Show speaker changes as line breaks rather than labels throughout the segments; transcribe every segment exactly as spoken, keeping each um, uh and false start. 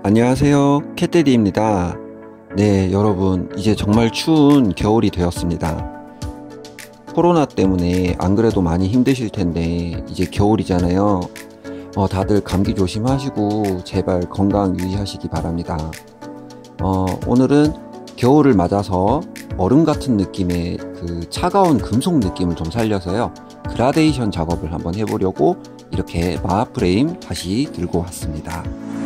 안녕하세요, 캣데디입니다. 네, 여러분, 이제 정말 추운 겨울이 되었습니다. 코로나 때문에 안 그래도 많이 힘드실 텐데 이제 겨울이잖아요. 어, 다들 감기 조심하시고 제발 건강 유의하시기 바랍니다. 어, 오늘은 겨울을 맞아서 얼음 같은 느낌의 그 차가운 금속 느낌을 좀 살려서요, 그라데이션 작업을 한번 해보려고 이렇게 마프레임 다시 들고 왔습니다.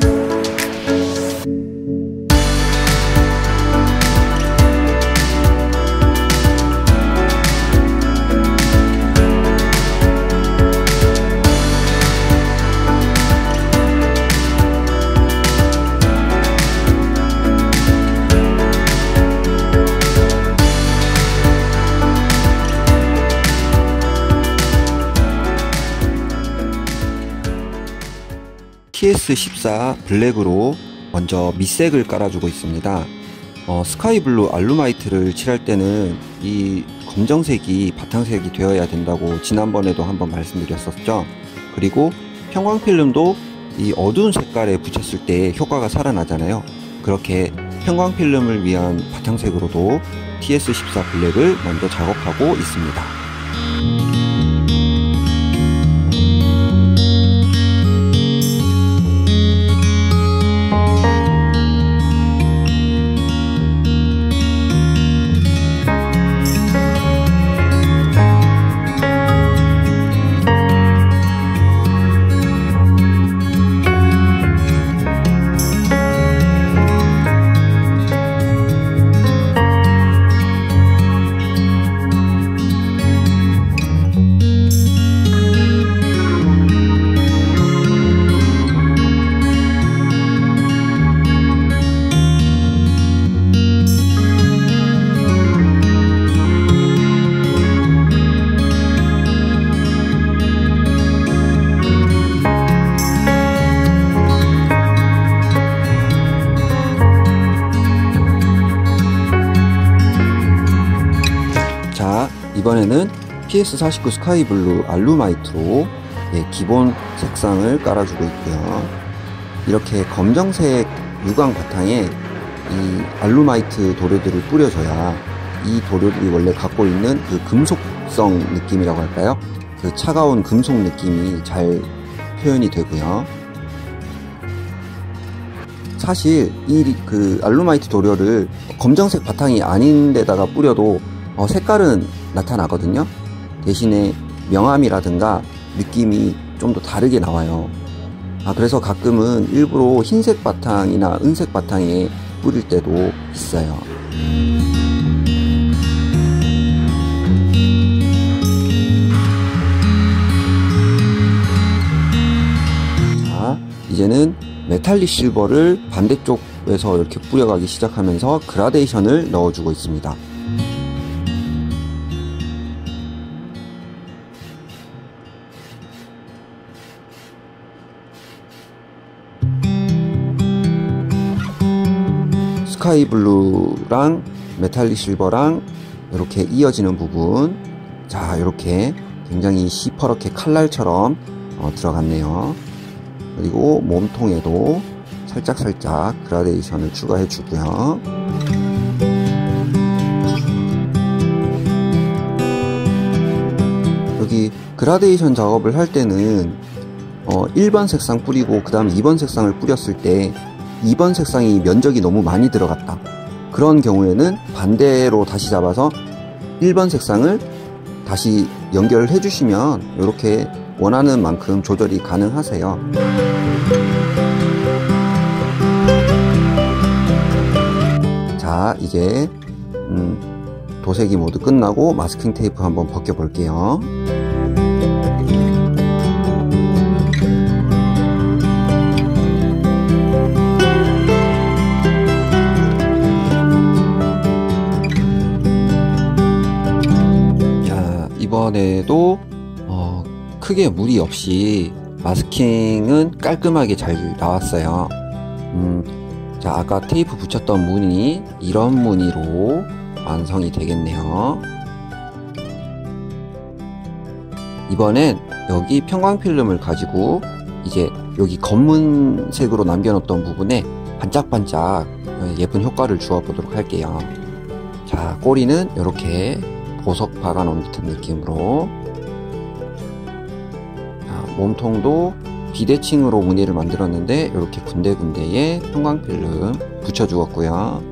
티에스 십사 블랙으로 먼저 밑색을 깔아주고 있습니다. 어, 스카이블루 알루마이트를 칠할 때는 이 검정색이 바탕색이 되어야 된다고 지난번에도 한번 말씀드렸었죠. 그리고 형광필름도 이 어두운 색깔에 붙였을 때 효과가 살아나잖아요. 그렇게 형광필름을 위한 바탕색으로도 티에스 십사 블랙을 먼저 작업하고 있습니다. 이번에는 피에스 사십구 스카이블루 알루마이트로 예, 기본 색상을 깔아주고 있고요. 이렇게 검정색 유광 바탕에 이 알루마이트 도료들을 뿌려줘야 이 도료들이 원래 갖고 있는 그 금속성 느낌이라고 할까요? 그 차가운 금속 느낌이 잘 표현이 되고요. 사실 이 그 알루마이트 도료를 검정색 바탕이 아닌 데다가 뿌려도 어, 색깔은 나타나거든요. 대신에 명암이라든가 느낌이 좀 더 다르게 나와요. 아, 그래서 가끔은 일부러 흰색 바탕이나 은색 바탕에 뿌릴 때도 있어요. 자, 이제는 메탈릭 실버를 반대쪽에서 이렇게 뿌려가기 시작하면서 그라데이션을 넣어주고 있습니다. 스카이블루랑 메탈릭 실버랑 이렇게 이어지는 부분, 자, 이렇게 굉장히 시퍼렇게 칼날처럼 어, 들어갔네요. 그리고 몸통에도 살짝살짝 그라데이션을 추가해 주고요. 여기 그라데이션 작업을 할 때는 어, 일 번 색상 뿌리고 그 다음 이 번 색상을 뿌렸을 때 이 번 색상이 면적이 너무 많이 들어갔다, 그런 경우에는 반대로 다시 잡아서 일 번 색상을 다시 연결을 해주시면 이렇게 원하는 만큼 조절이 가능하세요. 자, 이제 음, 도색이 모두 끝나고 마스킹 테이프 한번 벗겨 볼게요. 이번에도 어, 크게 무리 없이 마스킹은 깔끔하게 잘 나왔어요. 음, 자, 아까 테이프 붙였던 무늬, 이런 무늬로 완성이 되겠네요. 이번엔 여기 편광필름을 가지고 이제 여기 검은색으로 남겨놓던 부분에 반짝반짝 예쁜 효과를 주어 보도록 할게요. 자, 꼬리는 이렇게 보석 박아 놓은 듯한 느낌으로, 자, 몸통도 비대칭으로 무늬를 만들었는데 이렇게 군데군데에 형광필름 붙여 주었고요.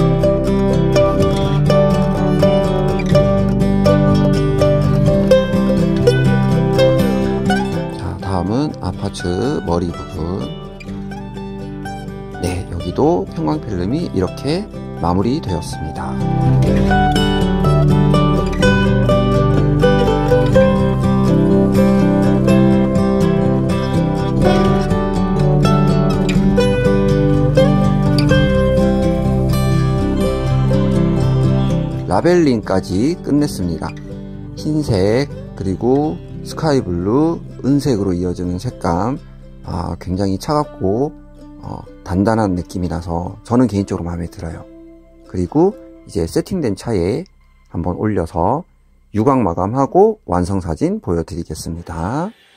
자, 다음은 앞파츠 머리 부분. 네, 여기도 형광필름이 이렇게 마무리 되었습니다. 라벨링까지 끝냈습니다. 흰색, 그리고 스카이블루, 은색으로 이어지는 색감, 아, 굉장히 차갑고 어, 단단한 느낌이 나서 저는 개인적으로 마음에 들어요. 그리고 이제 세팅된 차에 한번 올려서 유광 마감하고 완성 사진 보여드리겠습니다.